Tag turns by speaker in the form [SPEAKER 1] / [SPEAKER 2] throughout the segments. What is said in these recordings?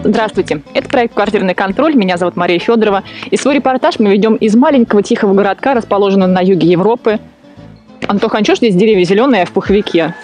[SPEAKER 1] Здравствуйте, это проект «Квартирный контроль», меня зовут Мария Федорова. И свой репортаж мы ведем из маленького тихого городка, расположенного на юге Европы. Антоха, а что ж здесь деревья зеленые, а в пуховике?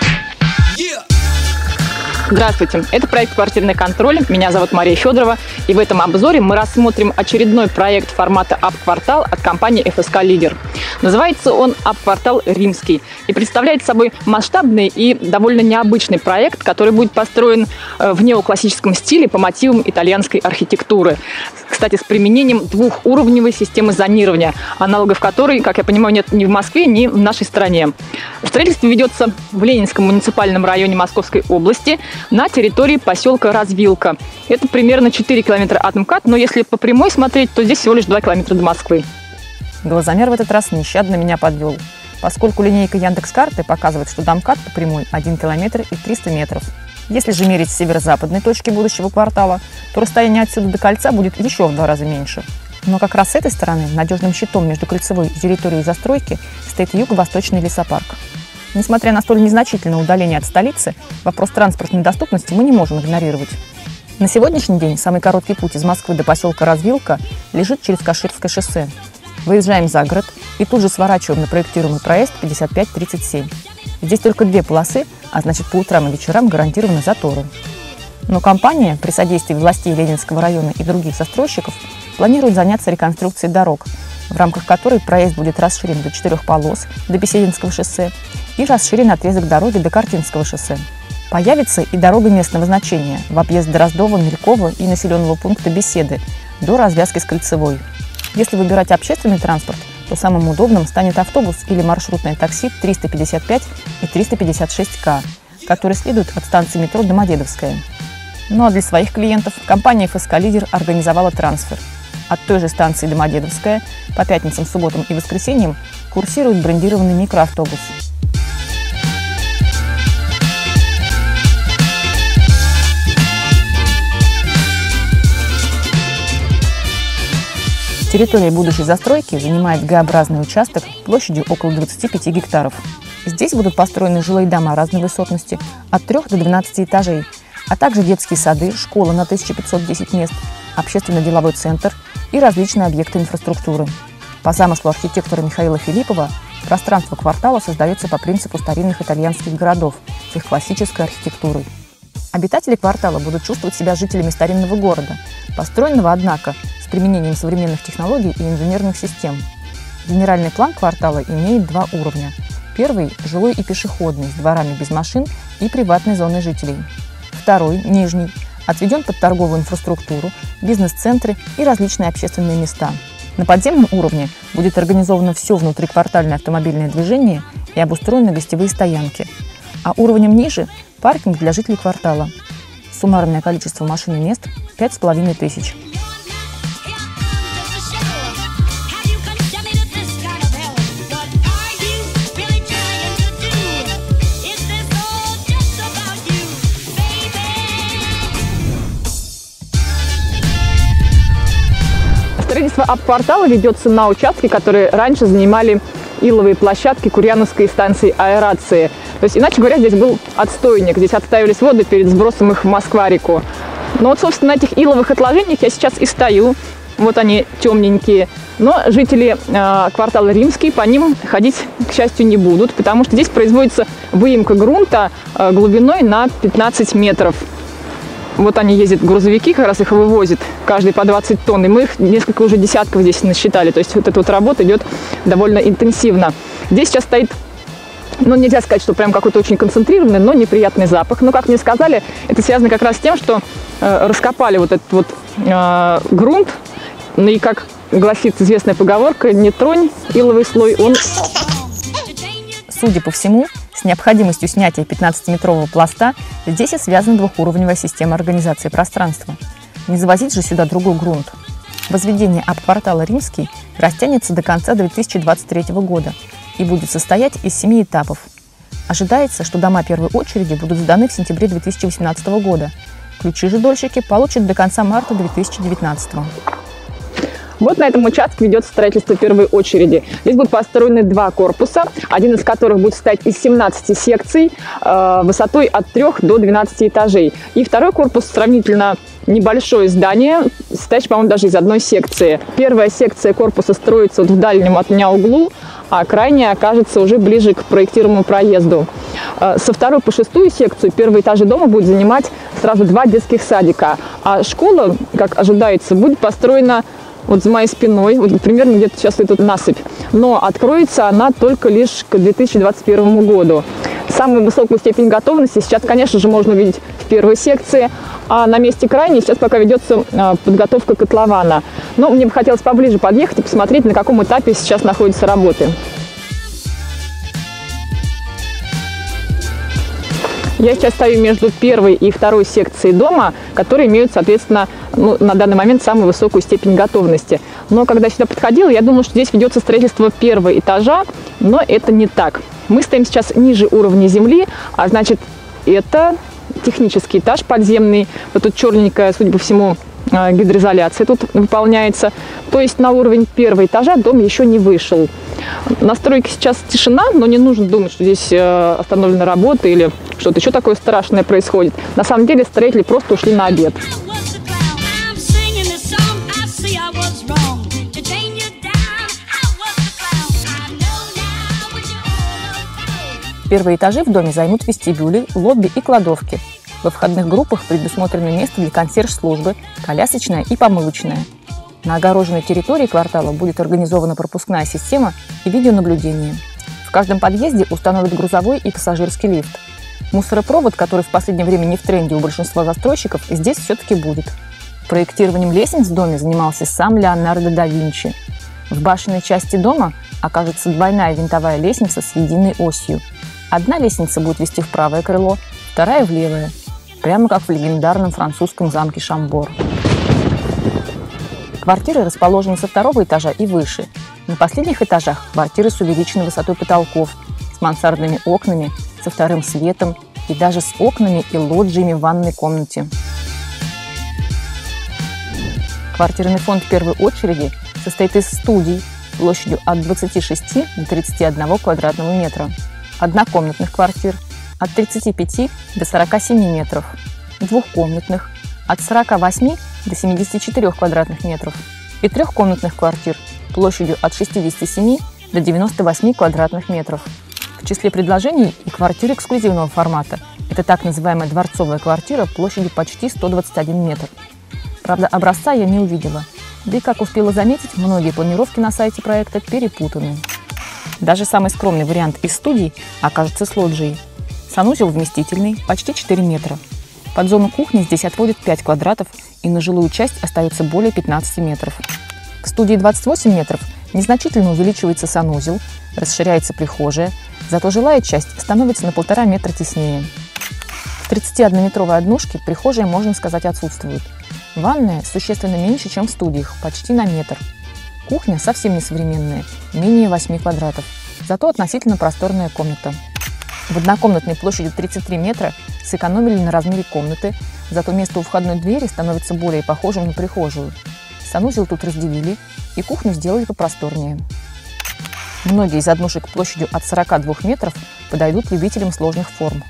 [SPEAKER 1] Здравствуйте, это проект «Квартирный контроль», меня зовут Мария Федорова. И в этом обзоре мы рассмотрим очередной проект формата Апп-квартал от компании ФСК «Лидер». Называется он «Апп-квартал Римский» и представляет собой масштабный и довольно необычный проект, который будет построен в неоклассическом стиле по мотивам итальянской архитектуры. Кстати, с применением двухуровневой системы зонирования, аналогов которой, как я понимаю, нет ни в Москве, ни в нашей стране. Строительство ведется в Ленинском муниципальном районе Московской области на территории поселка Развилка. Это примерно 4 километра от МКАД, но если по прямой смотреть, то здесь всего лишь 2 километра до Москвы.
[SPEAKER 2] Глазомер в этот раз нещадно меня подвел, поскольку линейка Яндекс.Карты показывает, что до МКАД по прямой 1 километр и 300 метров. Если же мерить с северо-западной точки будущего квартала, то расстояние отсюда до кольца будет еще в 2 раза меньше. Но как раз с этой стороны надежным щитом между кольцевой и территорией застройки стоит юго-восточный лесопарк. Несмотря на столь незначительное удаление от столицы, вопрос транспортной доступности мы не можем игнорировать. На сегодняшний день самый короткий путь из Москвы до поселка Развилка лежит через Каширское шоссе. Выезжаем за город и тут же сворачиваем на проектируемый проезд 5537. Здесь только 2 полосы, а значит по утрам и вечерам гарантированы заторы. Но компания при содействии властей Ленинского района и других застройщиков планирует заняться реконструкцией дорог, в рамках которой проезд будет расширен до 4 полос до Бесединского шоссе и расширен отрезок дороги до Картинского шоссе. Появится и дорога местного значения в объезд Дроздова, Мелькова и населенного пункта Беседы до развязки с Кольцевой. Если выбирать общественный транспорт, то самым удобным станет автобус или маршрутное такси 355 и 356К, которые следуют от станции метро Домодедовская. Ну а для своих клиентов компания ФСК «Лидер» организовала трансфер. От той же станции Домодедовская по пятницам, субботам и воскресеньям курсирует брендированный микроавтобус. Территория будущей застройки занимает Г-образный участок площадью около 25 гектаров. Здесь будут построены жилые дома разной высотности от 3 до 12 этажей, а также детские сады, школа на 1510 мест, общественно-деловой центр и различные объекты инфраструктуры. По замыслу архитектора Михаила Филиппова, пространство квартала создается по принципу старинных итальянских городов с их классической архитектурой. Обитатели квартала будут чувствовать себя жителями старинного города, построенного, однако, с применением современных технологий и инженерных систем. Генеральный план квартала имеет 2 уровня. Первый – жилой и пешеходный, с дворами без машин и приватной зоной жителей. Второй – нижний, отведен под торговую инфраструктуру, бизнес-центры и различные общественные места. На подземном уровне будет организовано все внутриквартальное автомобильное движение и обустроены гостевые стоянки. А уровнем ниже – паркинг для жителей квартала. Суммарное количество машин и мест – 5500.
[SPEAKER 1] Строительство Апп-квартала ведется на участке, которые раньше занимали иловые площадки Курьяновской станции аэрации. То есть, иначе говоря, здесь был отстойник, здесь отстаивались воды перед сбросом их в Москва-реку. Но вот, собственно, на этих иловых отложениях я сейчас и стою. Вот они темненькие. Но жители квартала Римский по ним ходить, к счастью, не будут, потому что здесь производится выемка грунта глубиной на 15 метров. Вот они ездят, грузовики, как раз их вывозят, каждый по 20 тонн. И мы их несколько уже десятков здесь насчитали. То есть вот эта вот работа идет довольно интенсивно. Здесь сейчас стоит, ну нельзя сказать, что прям какой-то очень концентрированный, но неприятный запах. Но, как мне сказали, это связано как раз с тем, что раскопали вот этот вот грунт. Ну и, как гласит известная поговорка, не тронь иловый слой, он...
[SPEAKER 2] Судя по всему, с необходимостью снятия 15-метрового пласта здесь и связана двухуровневая система организации пространства. Не завозить же сюда другой грунт. Возведение Апп-квартала Римский растянется до конца 2023 года и будет состоять из 7 этапов. Ожидается, что дома первой очереди будут сданы в сентябре 2018 года. Ключи же дольщики получат до конца марта 2019.
[SPEAKER 1] Вот на этом участке ведется строительство первой очереди. Здесь будут построены 2 корпуса, один из которых будет состоять из 17 секций высотой от 3 до 12 этажей. И второй корпус сравнительно небольшое здание, состоящее, по-моему, даже из одной секции. Первая секция корпуса строится вот в дальнем от меня углу, а крайняя окажется уже ближе к проектируемому проезду. Со 2 по 6 секцию первые этажи дома будут занимать сразу 2 детских садика. А школа, как ожидается, будет построена вот за моей спиной, вот примерно где-то сейчас идет насыпь. Но откроется она только лишь к 2021 году. Самую высокую степень готовности сейчас, конечно же, можно увидеть в первой секции, а на месте крайней сейчас пока ведется подготовка котлована. Но мне бы хотелось поближе подъехать и посмотреть, на каком этапе сейчас находятся работы. Я сейчас стою между первой и второй секцией дома, которые имеют, соответственно, на данный момент самую высокую степень готовности. Но когда сюда подходила, я думала, что здесь ведется строительство первого этажа, но это не так. Мы стоим сейчас ниже уровня земли, а значит, это технический этаж подземный. Вот тут черненькая, судя по всему, гидроизоляция тут выполняется. То есть на уровень первого этажа дом еще не вышел. На стройке сейчас тишина, но не нужно думать, что здесь остановлена работа или что-то еще такое страшное происходит. На самом деле строители просто ушли на обед.
[SPEAKER 2] Первые этажи в доме займут вестибюли, лобби и кладовки. Во входных группах предусмотрено место для консьерж-службы, колясочная и помывочная. На огороженной территории квартала будет организована пропускная система и видеонаблюдение. В каждом подъезде установят грузовой и пассажирский лифт. Мусоропровод, который в последнее время не в тренде у большинства застройщиков, здесь все-таки будет. Проектированием лестниц в доме занимался сам Леонардо да Винчи. В башенной части дома окажется двойная винтовая лестница с единой осью. Одна лестница будет вести в правое крыло, вторая в левое, прямо как в легендарном французском замке Шамбор. Квартиры расположены со 2-го этажа и выше. На последних этажах квартиры с увеличенной высотой потолков, с мансардными окнами, со вторым светом и даже с окнами и лоджиями в ванной комнате. Квартирный фонд первой очереди состоит из студий площадью от 26 до 31 квадратного метра, однокомнатных квартир от 35 до 47 метров, двухкомнатных от 48 до 74 квадратных метров и трехкомнатных квартир площадью от 67 до 98 квадратных метров. В числе предложений и квартиры эксклюзивного формата. Это так называемая дворцовая квартира площадью почти 121 метр. Правда, образца я не увидела. Да и, как успела заметить, многие планировки на сайте проекта перепутаны. Даже самый скромный вариант из студий окажется с лоджией. Санузел вместительный, почти 4 метра. Под зону кухни здесь отводят 5 квадратов, и на жилую часть остается более 15 метров. В студии 28 метров незначительно увеличивается санузел, расширяется прихожая, зато жилая часть становится на 1,5 метра теснее. В 31-метровой однушке прихожая, можно сказать, отсутствует. Ванная существенно меньше, чем в студиях, почти на метр. Кухня совсем не современная, менее 8 квадратов, зато относительно просторная комната. В однокомнатной площадью 33 метра сэкономили на размере комнаты, зато место у входной двери становится более похожим на прихожую. Санузел тут разделили и кухню сделали попросторнее. Многие из однушек площадью от 42 метров подойдут любителям сложных форм.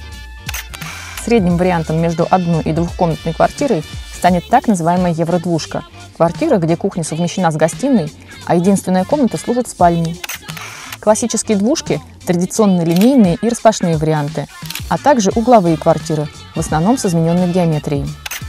[SPEAKER 2] Средним вариантом между одной и двухкомнатной квартирой станет так называемая евродвушка – квартира, где кухня совмещена с гостиной, а единственная комната служит спальней. Классические двушки – традиционные линейные и распашные варианты, а также угловые квартиры, в основном с измененной геометрией.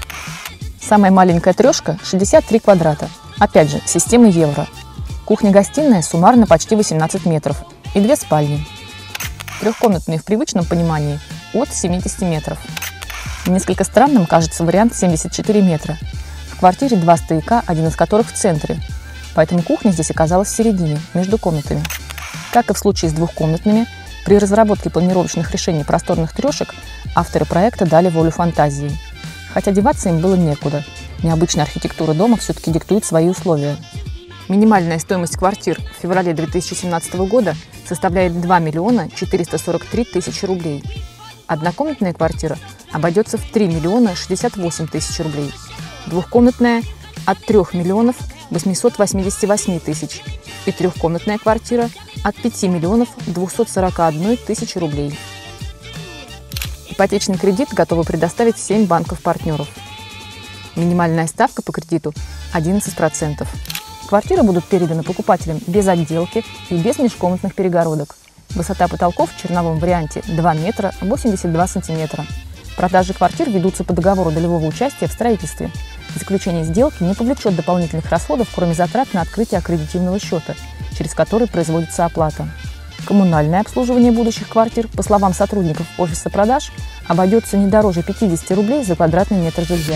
[SPEAKER 2] Самая маленькая трешка – 63 квадрата, опять же, система евро. Кухня-гостиная суммарно почти 18 метров и 2 спальни. Трехкомнатные в привычном понимании от 70 метров. Несколько странным кажется вариант 74 метра. В квартире 2 стояка, один из которых в центре, поэтому кухня здесь оказалась в середине, между комнатами. Как и в случае с двухкомнатными, при разработке планировочных решений просторных трешек авторы проекта дали волю фантазии. Хотя деваться им было некуда. Необычная архитектура дома все-таки диктует свои условия. Минимальная стоимость квартир в феврале 2017 года составляет 2 миллиона 443 тысячи рублей. Однокомнатная квартира обойдется в 3 миллиона 68 тысяч рублей. Двухкомнатная – от 3 миллионов 888 тысяч и трехкомнатная квартира от 5 миллионов 241 тысячи рублей. Ипотечный кредит готовы предоставить 7 банков-партнеров. Минимальная ставка по кредиту 11%. Квартиры будут переданы покупателям без отделки и без межкомнатных перегородок. Высота потолков в черновом варианте 2 метра 82 сантиметра. Продажи квартир ведутся по договору долевого участия в строительстве. Заключение сделки не повлечет дополнительных расходов, кроме затрат на открытие аккредитивного счета, через который производится оплата. Коммунальное обслуживание будущих квартир, по словам сотрудников офиса продаж, обойдется не дороже 50 рублей за квадратный метр жилья.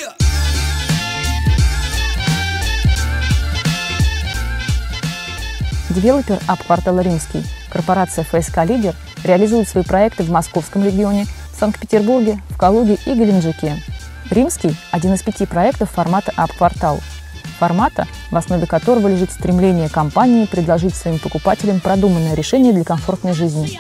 [SPEAKER 2] Девелопер АП-квартала «Римский», корпорация ФСК «Лидер» реализует свои проекты в Московском регионе, в Санкт-Петербурге, в Калуге и Геленджике. «Римский» – один из 5 проектов формата АП-квартал. Формата, в основе которого лежит стремление компании предложить своим покупателям продуманное решение для комфортной жизни.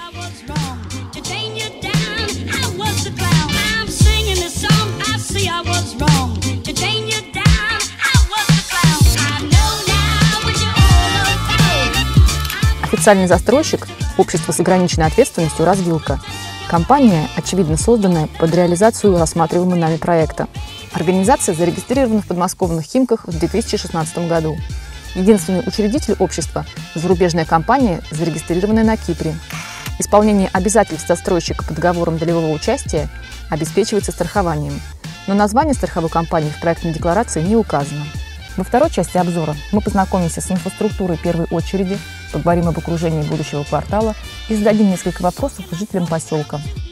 [SPEAKER 2] Официальный застройщик – общество с ограниченной ответственностью «Развилка». Компания, очевидно, созданная под реализацию рассматриваемого нами проекта. Организация зарегистрирована в подмосковных Химках в 2016 году. Единственный учредитель общества – зарубежная компания, зарегистрированная на Кипре. Исполнение обязательств застройщика по договорам долевого участия обеспечивается страхованием. Но название страховой компании в проектной декларации не указано. Во второй части обзора мы познакомимся с инфраструктурой первой очереди, поговорим об окружении будущего квартала и зададим несколько вопросов жителям поселка.